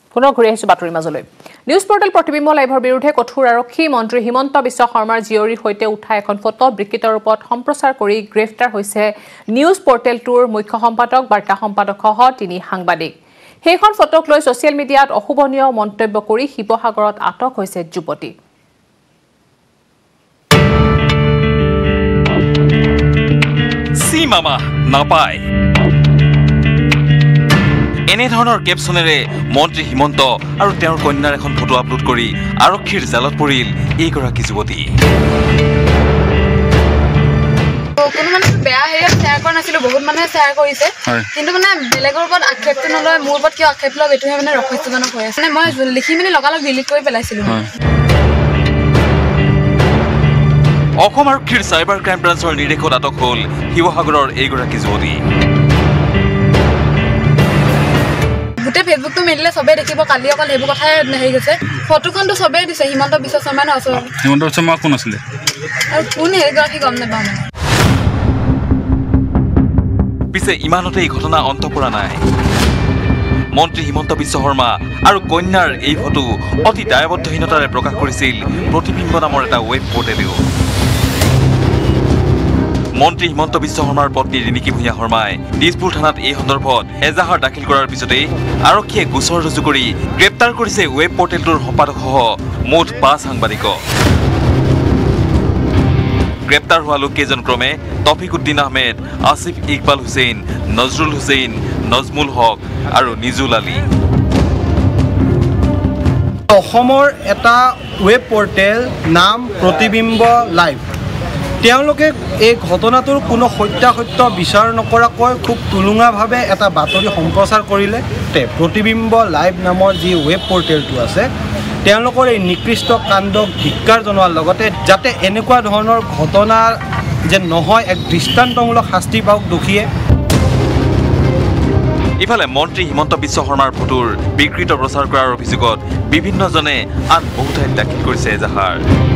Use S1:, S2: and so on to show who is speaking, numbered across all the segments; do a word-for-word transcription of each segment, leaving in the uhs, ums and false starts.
S1: পুনৰ ঘূৰি আহিছো বাতৰিৰ মাজলৈ নিউজ পৰ্টেল প্ৰতিবিম্ব লাইভৰ বিৰুদ্ধে কঠোৰ আৰক্ষী মন্ত্ৰী হিমন্ত বিশ্ব শৰ্মাৰ জিয়ৰীৰ সৈতে উঠা এখন ফটো বিকৃত ৰূপত সম্প্ৰচাৰ কৰি গ্ৰেফতাৰ হৈছে নিউজ পৰ্টেলটোৰ মুখ্য সম্পাদক বাৰ্তা সম্পাদক সহ তিনি সাংবাদিক সেইখন ফটোক লৈ ছচিয়েল মিডিয়াত অশুভনীয় মন্তব্য কৰি শিৱসাগৰত আটক হৈছে যুৱতী
S2: সি মামা নাপায় এনে ধৰণৰ কেপচনেৰে মন্ত্ৰী হিমন্ত আৰু তেওঁৰ কন্যাৰ এখন ফটো আপলোড কৰি আৰক্ষীৰ জালত পৰিল এইগৰাকী যুৱতী
S3: কোনো মানে বেয়া হেৰিত শ্বেয়াৰ কৰা নাছিলো বহুত মানুহে শ্বেয়াৰ কৰিছে কিন্তু মানে বেলেগৰ ওপৰত আক্ষেপটো নলয় মোৰ ওপৰত কিয় আক্ষেপ লয় এইটোহে মানে ৰক্ষাজনক হৈ আছে মানে মই লিখি মেলি লগালগ ডিলিট কৰি পেলাইছিলো
S2: অসম আৰক্ষীৰ চাইবাৰ ক্ৰাইম ব্ৰাঞ্চৰ নিৰ্দেশত আটক হ'ল শিৱসাগৰৰ এইগৰাকী যুৱতী
S3: গোটেই ফেচবুকটো মেলিলে সবে দেখিব কালি অকল সেইবোৰ কথাই হেৰি গৈছে ফটোখনটো সবে দিছে হিমন্ত বিশ্ব শৰ্মা ন আছে
S4: হিমন্ত বিশ্ব শৰ্মা কোন আছিলে
S3: আৰু কোন হেৰিগৰাকী গম নাপাওঁ মানে
S2: পিছে ইমানতে এই ঘটনা অন্ত পৰা নাই মন্ত্ৰী হিমন্ত বিশ্ব শৰ্মা আৰু কন্যাৰ এই ফটো অতি দায়বদ্ধহীনতাৰে প্ৰকাশ কৰিছিল প্ৰতিবিম্ব নামৰ এটা ৱেব পৰ্টেলেও মন্ত্ৰী হিমন্ত বিশ্ব শৰ্মাৰ পত্নী ৰিণিকী ভূঞা শৰ্মাই দিছপুৰ থানাত এই সন্দৰ্ভত এজাহাৰ দাখিল কৰাৰ পিছতে আৰক্ষীয়ে গোচৰ ৰুজু কৰি গ্ৰেপ্তাৰ কৰিছে ৱেব পৰ্টেলটোৰ সম্পাদকসহ মুঠ পাঁচ সাংবাদিকক গ্ৰেপ্তাৰ হোৱা লোককেইজন ক্ৰমে তফিক উদ্দিন আহমেদ আসিফ ইকবাল হুছেইন নজৰুল হুছেইন নজমুল হক আৰু নিজুল আলী
S5: অসমৰ এটা ৱেব পৰ্টেল নাম প্ৰতিবিম্ব লাইভ তেওঁলোকে এই ঘটনাটোৰ কোনো সত্যাসত্য বিচাৰ নকৰাকৈ খুব তুলুঙাভাৱে এটা বাতৰি সম্প্ৰচাৰ কৰিলে তে প্ৰতিবিম্ব লাইভ নামৰ যি ৱেব পৰ্টেলটো আছে তেওঁলোকৰ এই নিকৃষ্ট কাণ্ডক ধিক্কাৰ জনোৱাৰ লগতে যাতে এনেকুৱা ধৰণৰ ঘটনা যে নহয় এক দৃষ্টান্তমূলক শাস্তি পাওক দোষীয়ে
S2: ইফালে মন্ত্ৰী হিমন্ত বিশ্ব শৰ্মাৰ ফটোৰ বিকৃত প্ৰচাৰ কৰাৰ অভিযোগত বিভিন্নজনে আন বহু ঠাইত দাখিল কৰিছে এজাহাৰ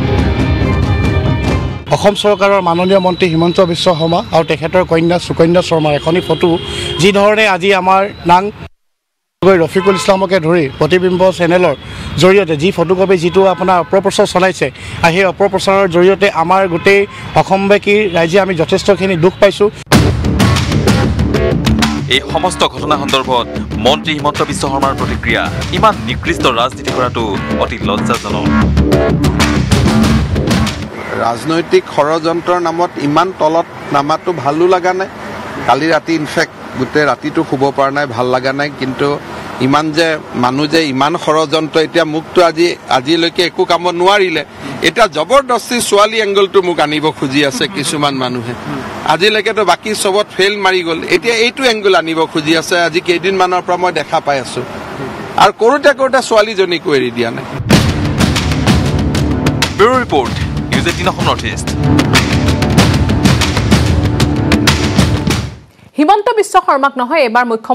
S6: অসম চৰকাৰৰ মাননীয় মন্ত্ৰী হিমন্ত বিশ্ব শৰ্মা আৰু তেখেতৰ কন্যা সুকন্যা শৰ্মাৰ এখনি ফটো যি ধৰণে আজি আমাৰ নাং ৰফিকুল ইছলামকে ধৰি প্ৰতিবিম্ব চেনেলৰ জৰিয়তে যি ফটোকপি যিটো আপোনাৰ অপপ্ৰচাৰ চলাইছে আৰু সেই অপপ্ৰচাৰৰ জৰিয়তে আমাৰ গোটেই অসমবাসী ৰাইজে আমি যথেষ্টখিনি দুখ পাইছোঁ
S2: এই সমস্ত ঘটনা সন্দৰ্ভত মন্ত্ৰী হিমন্ত বিশ্ব শৰ্মাৰ প্ৰতিক্ৰিয়া ইমান নিকৃষ্ট ৰাজনীতি কৰাটো অতি লজ্জাজনক
S7: ৰাজনৈতিক ষড়যন্ত্ৰৰ নামত ইমান তলত নামাটো ভালো লগা নাই কালি ৰাতি ইনফেক্ট গোটেই ৰাতিটো শুব পৰা নাই ভাল লগা নাই কিন্তু ইমান যে মানুহ যে ইমান ষড়যন্ত্ৰ এতিয়া মোকতো আজি আজিলৈকে একো কাম নোৱাৰিলে এটা জবৰদস্তি ছোৱালী এংগলটো মোক আনিব খুজি আছে কিছুমান মানুহে আজিলৈকেতো বাকী চবত ফেইল মাৰি গ'ল এতিয়া এইটো এংগল আনিব খুজি আছে আজি কেইদিনমানৰ পৰা মই দেখা পাই আছো আৰু কৰোঁতে কৰোঁতে ছোৱালীজনীকো এৰি দিয়া নাই
S2: bureau report news eighteen Assam north east
S1: Himanta Biswa শৰ্মাক নহয় এবাৰ মুখ্য